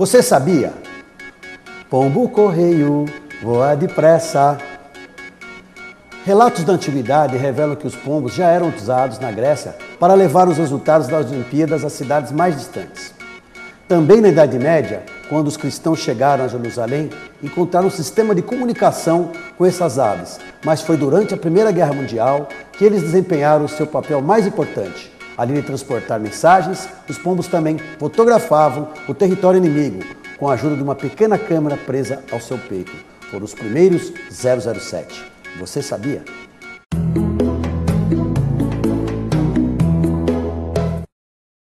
Você sabia? Pombo correio voa depressa. Relatos da antiguidade revelam que os pombos já eram usados na Grécia para levar os resultados das Olimpíadas às cidades mais distantes. Também na Idade Média, quando os cristãos chegaram a Jerusalém, encontraram um sistema de comunicação com essas aves, mas foi durante a Primeira Guerra Mundial que eles desempenharam o seu papel mais importante. Além de transportar mensagens, os pombos também fotografavam o território inimigo com a ajuda de uma pequena câmera presa ao seu peito. Foram os primeiros 007. Você sabia?